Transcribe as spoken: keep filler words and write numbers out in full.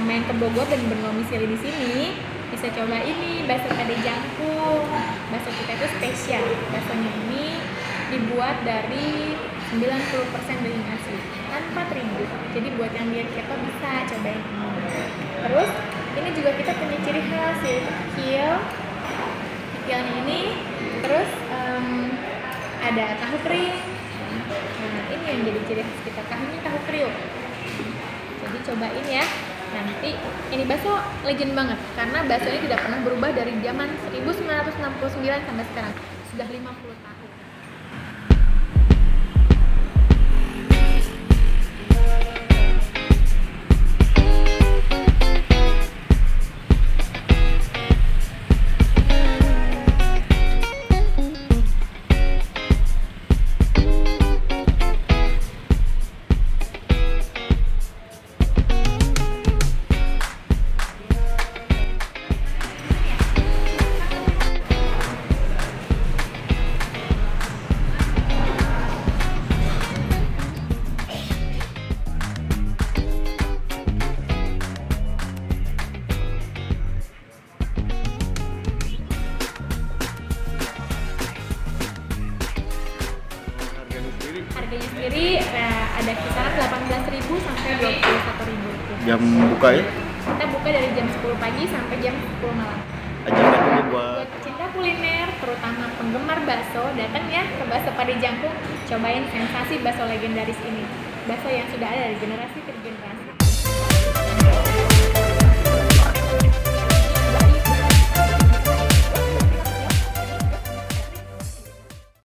main ke Bogor dan bernomisili di sini, bisa coba ini bakso Pade Jangkung. Bakso kita itu spesial. Baksonya ini dibuat dari sembilan puluh persen daging asli tanpa terigu. Jadi buat yang diet keto bisa cobain ini. Terus ini juga kita punya ciri khas yaitu kikil. Kikilnya ini terus um, ada tahu kering. Nah, ini yang jadi ciri khas kita. Tahunya tahu kriuk. Jadi cobain ya. Nanti ini bakso legend banget karena bakso ini tidak pernah berubah dari zaman seribu sembilan ratus enam puluh sembilan sampai sekarang. Sudah lima puluh tahun. Harganya sendiri nah, ada kisaran delapan belas ribu sampai dua puluh satu ribu. Jam buka ya? Kita buka dari jam sepuluh pagi sampai jam sepuluh malam. Ajakan ini buat Buat cinta kuliner, terutama penggemar bakso, datang ya ke Bakso Pade Jangkung, cobain sensasi bakso legendaris ini. Bakso yang sudah ada dari generasi ke generasi.